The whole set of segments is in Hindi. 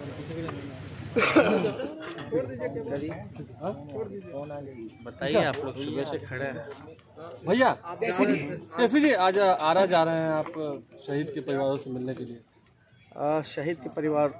बताइए, आप लोग सुबह से खड़े हैं। भैया एसपी जी आज आरा जा रहे हैं आप शहीद के परिवारों से मिलने के लिए? शहीद के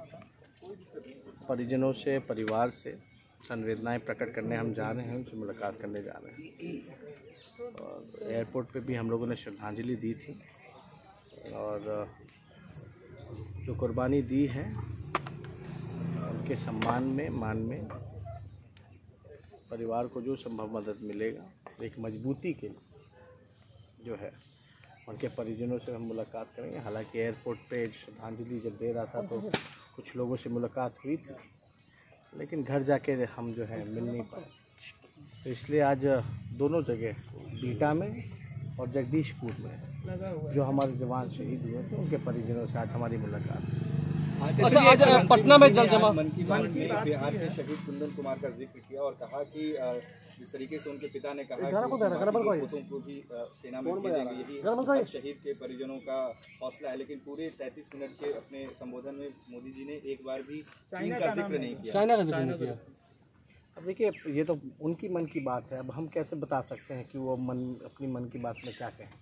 परिजनों से, परिवार से संवेदनाएं प्रकट करने हम जा रहे हैं, उनसे मुलाकात करने जा रहे हैं। और एयरपोर्ट पे भी हम लोगों ने श्रद्धांजलि दी थी और जो कुर्बानी दी है उनके सम्मान में, मान में परिवार को जो संभव मदद मिलेगा, एक मजबूती के लिए जो है उनके परिजनों से हम मुलाकात करेंगे। हालांकि एयरपोर्ट पे श्रद्धांजलि जब दे रहा था तो कुछ लोगों से मुलाकात हुई थी, लेकिन घर जाके हम जो है मिल नहीं पाए, तो इसलिए आज दोनों जगह बीटा में और जगदीशपुर में जो हमारे जवान शहीद हुए थे उनके परिजनों से आज हमारी मुलाकात। अच्छा, आज पटना में जल जमा मन की बात में बिहार के शहीद कुंदन कुमार का जिक्र किया और कहा कि जिस तरीके से उनके पिता ने कहा कि पोतों को भी सेना में भेजेंगे, यही शहीद के परिजनों का हौसला है, लेकिन पूरे 33 मिनट के अपने संबोधन में मोदी जी ने एक बार भी चीन का जिक्र नहीं किया, चाइना का जिक्र नहीं किया। अब देखिए, ये तो उनकी मन की बात है, अब हम कैसे बता सकते हैं कि वो अपनी मन की बात में क्या कहें।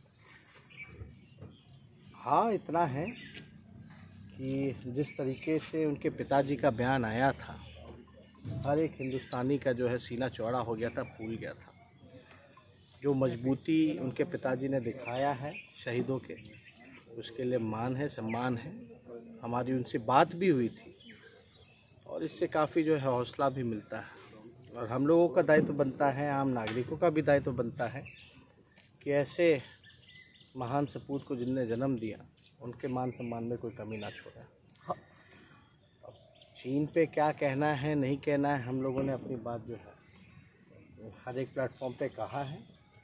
हाँ, इतना है कि जिस तरीके से उनके पिताजी का बयान आया था, हर एक हिंदुस्तानी का जो है सीना चौड़ा हो गया था, फूल गया था। जो मजबूती उनके पिताजी ने दिखाया है शहीदों के, उसके लिए मान है, सम्मान है। हमारी उनसे बात भी हुई थी और इससे काफ़ी जो है हौसला भी मिलता है। और हम लोगों का दायित्व बनता है, आम नागरिकों का भी दायित्व बनता है कि ऐसे महान सपूत को जिनने जन्म दिया, उनके मान सम्मान में कोई कमी ना छोड़े। अब चीन पे क्या कहना है, नहीं कहना है, हम लोगों ने अपनी बात जो है हर एक प्लेटफॉर्म पे कहा है।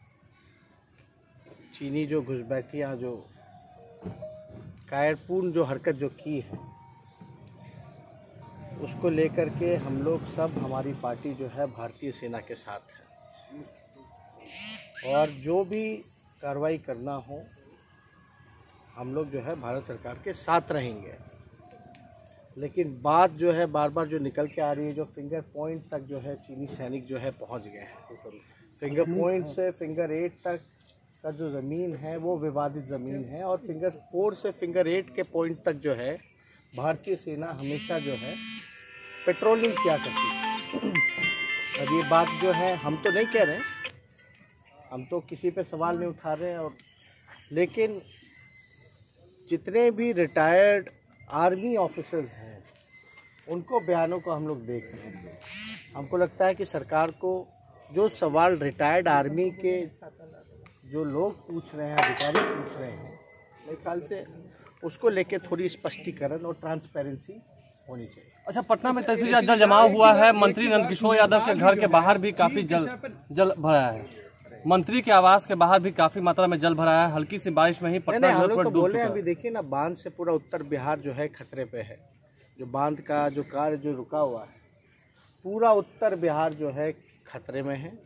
चीनी जो घुसपैठियाँ, जो कायरपूर्ण जो हरकत जो की है, उसको लेकर के हम लोग सब, हमारी पार्टी जो है भारतीय सेना के साथ है और जो भी कार्रवाई करना हो हम लोग जो है भारत सरकार के साथ रहेंगे। लेकिन बात जो है बार बार जो निकल के आ रही है, जो फिंगर पॉइंट तक जो है चीनी सैनिक जो है पहुंच गए हैं, फिंगर पॉइंट से फिंगर 8 तक का जो ज़मीन है वो विवादित ज़मीन है और फिंगर 4 से फिंगर 8 के पॉइंट तक जो है भारतीय सेना हमेशा जो है पेट्रोलिंग किया करती है। अब ये बात जो है हम तो नहीं कह रहे, हम तो किसी पे सवाल नहीं उठा रहे हैं, और लेकिन जितने भी रिटायर्ड आर्मी ऑफिसर्स हैं उनको बयानों को हम लोग देख रहे हैं। हमको लगता है कि सरकार को जो सवाल रिटायर्ड आर्मी के जो लोग पूछ रहे हैं, अधिकारी पूछ रहे हैं, मेरे ख्याल से उसको लेके थोड़ी स्पष्टीकरण और ट्रांसपेरेंसी होनी चाहिए। अच्छा, पटना में तस्वीर जल जमाव हुआ है, मंत्री नंदकिशोर यादव के घर के बाहर भी काफी जल भरा है, मंत्री के आवास के बाहर भी काफी मात्रा में जल भरा है। हल्की सी बारिश में ही पटना हम लोग तो बोले अभी देखिए ना, बांध से पूरा उत्तर बिहार जो है खतरे पे है। जो बांध का जो कार्य जो रुका हुआ है, पूरा उत्तर बिहार जो है खतरे में है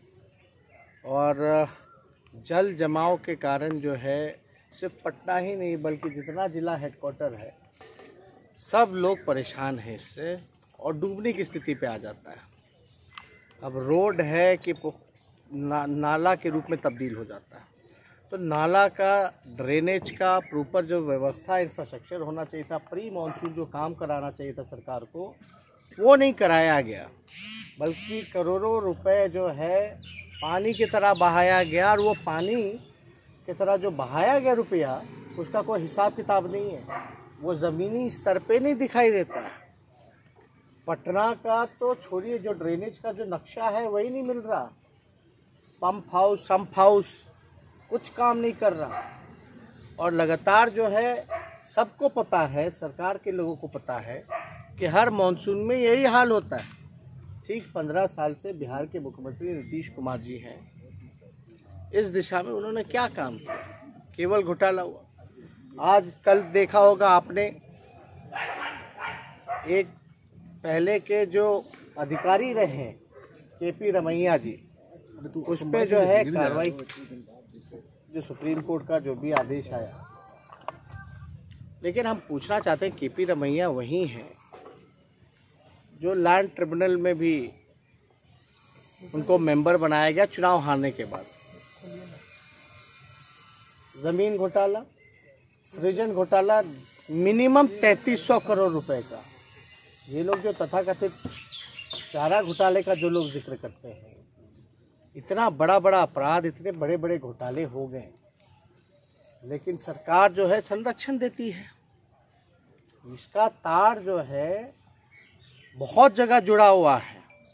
और जल जमाव के कारण जो है सिर्फ पटना ही नहीं बल्कि जितना जिला हेडक्वार्टर है सब लोग परेशान हैं इससे और डूबने की स्थिति पे आ जाता है। अब रोड है कि नाला के रूप में तब्दील हो जाता है, तो नाला का ड्रेनेज का प्रॉपर जो व्यवस्था, इंफ्रास्ट्रक्चर होना चाहिए था, प्री मानसून जो काम कराना चाहिए था सरकार को, वो नहीं कराया गया, बल्कि करोड़ों रुपए जो है पानी की तरह बहाया गया और वो पानी की तरह जो बहाया गया रुपया, उसका कोई हिसाब किताब नहीं है, वो ज़मीनी स्तर पे नहीं दिखाई देता है। पटना का तो छोड़िए, जो ड्रेनेज का जो नक्शा है वही नहीं मिल रहा, पंप हाउस, सम्प हाउस कुछ काम नहीं कर रहा और लगातार जो है सबको पता है, सरकार के लोगों को पता है कि हर मानसून में यही हाल होता है। ठीक 15 साल से बिहार के मुख्यमंत्री नीतीश कुमार जी हैं, इस दिशा में उन्होंने क्या काम किया? केवल घोटाला हुआ। आज कल देखा होगा आपने, एक पहले के जो अधिकारी रहे हैं KP रमैया जी, उस पर जो है कार्रवाई, जो सुप्रीम कोर्ट का जो भी आदेश आया, लेकिन हम पूछना चाहते हैं KP रमैया वही हैं जो लैंड ट्रिब्यूनल में भी उनको मेंबर बनाया गया चुनाव हारने के बाद। ज़मीन घोटाला, सृजन घोटाला, मिनिमम 3300 करोड़ रुपए का। ये लोग जो तथाकथित चारा घोटाले का जो लोग जिक्र करते हैं, इतना बड़ा बड़ा अपराध, इतने बड़े बड़े घोटाले हो गए, लेकिन सरकार जो है संरक्षण देती है। इसका तार जो है बहुत जगह जुड़ा हुआ है।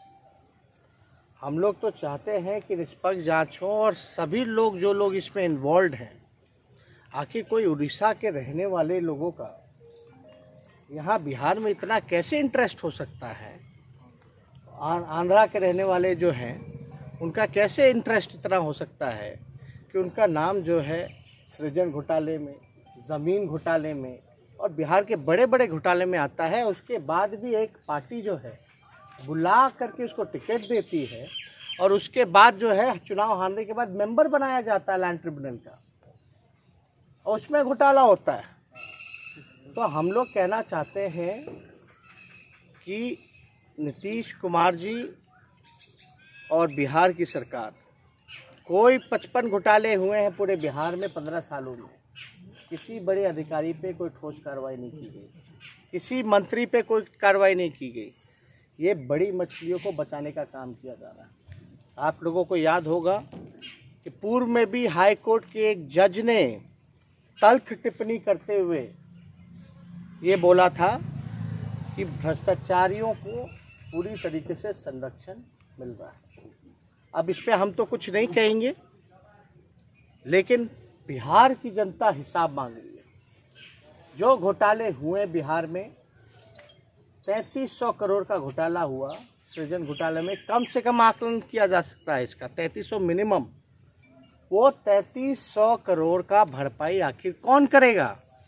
हम लोग तो चाहते हैं कि निष्पक्ष जांच हो और सभी लोग जो लोग इसमें इन्वॉल्व हैं, आखिर कोई उड़ीसा के रहने वाले लोगों का यहाँ बिहार में इतना कैसे इंटरेस्ट हो सकता है, आंध्रा के रहने वाले जो हैं उनका कैसे इंटरेस्ट इतना हो सकता है कि उनका नाम जो है सृजन घोटाले में, ज़मीन घोटाले में और बिहार के बड़े बड़े घोटाले में आता है। उसके बाद भी एक पार्टी जो है बुला करके उसको टिकट देती है और उसके बाद जो है चुनाव हारने के बाद मेंबर बनाया जाता है लैंड ट्रिब्यूनल का, और उसमें घोटाला होता है। तो हम लोग कहना चाहते हैं कि नीतीश कुमार जी और बिहार की सरकार, कोई 55 घोटाले हुए हैं पूरे बिहार में 15 सालों में, किसी बड़े अधिकारी पे कोई ठोस कार्रवाई नहीं की गई, किसी मंत्री पे कोई कार्रवाई नहीं की गई। ये बड़ी मछलियों को बचाने का काम किया जा रहा है। आप लोगों को याद होगा कि पूर्व में भी हाई कोर्ट के एक जज ने तल्ख टिप्पणी करते हुए ये बोला था कि भ्रष्टाचारियों को पूरी तरीके से संरक्षण मिल रहा है। अब इस पे हम तो कुछ नहीं कहेंगे, लेकिन बिहार की जनता हिसाब मांग रही है। जो घोटाले हुए बिहार में, 3300 करोड़ का घोटाला हुआ सृजन घोटाले में, कम से कम आकलन किया जा सकता है इसका 3300 मिनिमम। वो 3300 करोड़ का भरपाई आखिर कौन करेगा,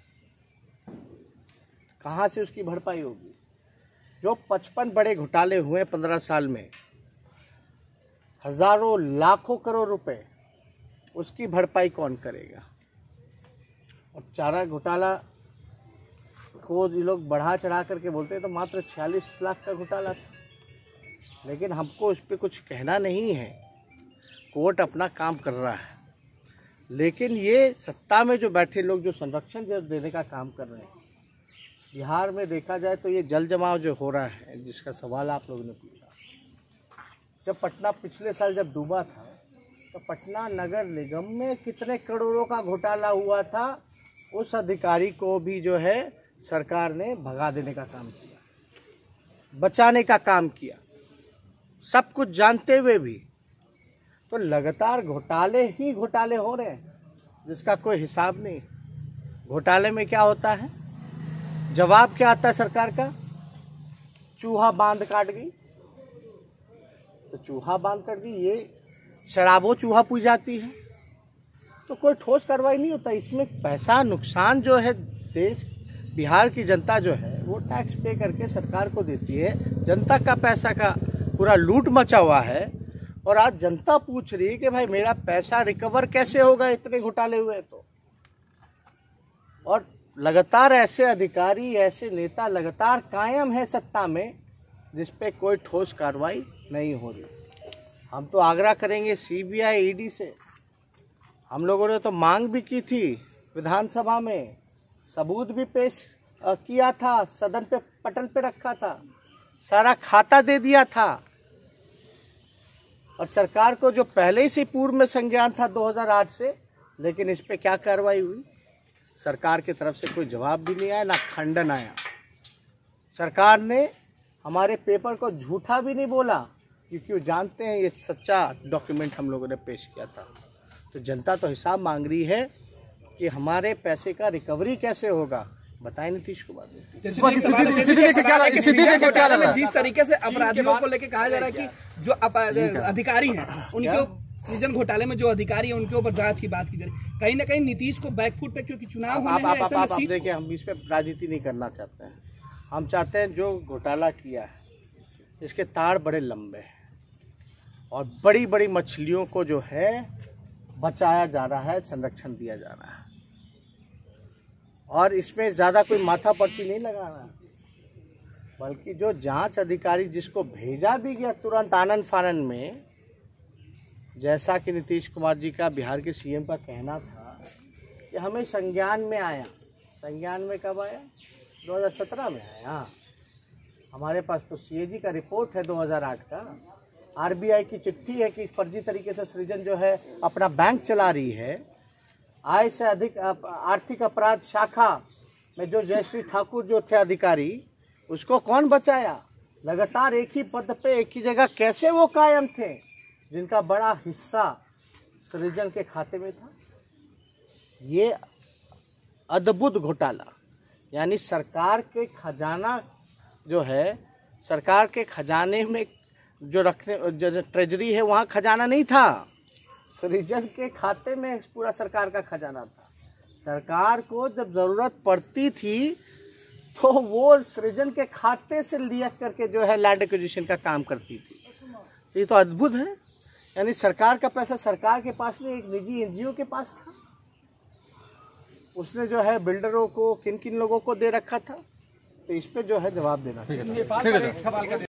कहाँ से उसकी भरपाई होगी? जो 55 बड़े घोटाले हुए 15 साल में, हजारों लाखों करोड़ रुपए, उसकी भरपाई कौन करेगा? और चारा घोटाला को ये लोग बढ़ा चढ़ा करके बोलते हैं तो मात्र 46 लाख का घोटाला था, लेकिन हमको इस पर कुछ कहना नहीं है। कोर्ट अपना काम कर रहा है, लेकिन ये सत्ता में जो बैठे लोग जो संरक्षण देने का काम कर रहे हैं, बिहार में देखा जाए तो ये जल जमाव जो हो रहा है, जिसका सवाल आप लोगों ने पूछा, जब पटना पिछले साल जब डूबा था तो पटना नगर निगम में कितने करोड़ों का घोटाला हुआ था, उस अधिकारी को भी जो है सरकार ने भगा देने का काम किया, बचाने का काम किया, सब कुछ जानते हुए भी। तो लगातार घोटाले ही घोटाले हो रहे हैं, जिसका कोई हिसाब नहीं। घोटाले में क्या होता है, जवाब क्या आता है सरकार का? चूहा बांध काट गई, तो चूहा बांध काट गई, ये शराबो चूहा पूज जाती है, तो कोई ठोस कार्रवाई नहीं होता। इसमें पैसा नुकसान जो है देश, बिहार की जनता जो है वो टैक्स पे करके सरकार को देती है, जनता का पैसा का पूरा लूट मचा हुआ है। और आज जनता पूछ रही है कि भाई मेरा पैसा रिकवर कैसे होगा, इतने घोटाले हुए तो। और लगातार ऐसे अधिकारी, ऐसे नेता लगातार कायम है सत्ता में, जिस पे कोई ठोस कार्रवाई नहीं हो रही। हम तो आग्रह करेंगे सीबीआई, ईडी से। हम लोगों ने तो मांग भी की थी विधानसभा में, सबूत भी पेश किया था, सदन पे पटल पे रखा था, सारा खाता दे दिया था। और सरकार को जो पहले ही से पूर्व में संज्ञान था 2008 से, लेकिन इस पे क्या कार्रवाई हुई? सरकार की तरफ से कोई जवाब भी नहीं आया, ना खंडन आया। सरकार ने हमारे पेपर को झूठा भी नहीं बोला, क्योंकि वो जानते हैं ये सच्चा डॉक्यूमेंट हम लोगों ने पेश किया था। तो जनता तो हिसाब मांग रही है कि हमारे पैसे का रिकवरी कैसे होगा, बताएं नीतीश कुमार। जिस तरीके से अपराधियों को लेकर कहा जा रहा है कि जो अधिकारी हैं उनके सृजन घोटाले में जो अधिकारी हैं उनके ऊपर जांच की बात की जा रही है, कहीं ना कहीं नीतीश को बैकफुट पे, क्योंकि चुनाव होने हैं, ऐसे में सीट। देखिए, हम इस पे राजनीति नहीं करना चाहते हैं। हम चाहते हैं जो घोटाला किया है इसके तार बड़े लंबे हैं और बड़ी बड़ी मछलियों को जो है बचाया जा रहा है, संरक्षण दिया जा रहा है, और इसमें ज़्यादा कोई माथा पर्ची नहीं लगा रहा है। बल्कि जो जांच अधिकारी जिसको भेजा भी गया तुरंत आनन फानन में, जैसा कि नीतीश कुमार जी का, बिहार के सीएम का कहना था कि हमें संज्ञान में आया। संज्ञान में कब आया? 2017 में आया। हमारे पास तो सीएजी का रिपोर्ट है 2008 का, आरबीआई की चिट्ठी है कि फर्जी तरीके से सृजन जो है अपना बैंक चला रही है। आय से अधिक आर्थिक अपराध शाखा में जो जयश्री ठाकुर जो थे अधिकारी, उसको कौन बचाया? लगातार एक ही पद पे एक ही जगह कैसे वो कायम थे, जिनका बड़ा हिस्सा सृजन के खाते में था। ये अद्भुत घोटाला, यानी सरकार के खजाना जो है, सरकार के खजाने में जो रखने जो ट्रेजरी है वहाँ खजाना नहीं था, सृजन के खाते में पूरा सरकार का खजाना था। सरकार को जब ज़रूरत पड़ती थी तो वो सृजन के खाते से लिया करके जो है लैंड एक्विजिशन का काम करती थी। ये तो अद्भुत है, यानी सरकार का पैसा सरकार के पास नहीं, एक निजी एनजीओ के पास था। उसने जो है बिल्डरों को, किन किन लोगों को दे रखा था, तो इस पे जो है जवाब देना चाहिए।